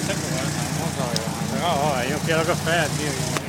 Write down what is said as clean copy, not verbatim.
Vamos a ver. No, yo quiero café, tío.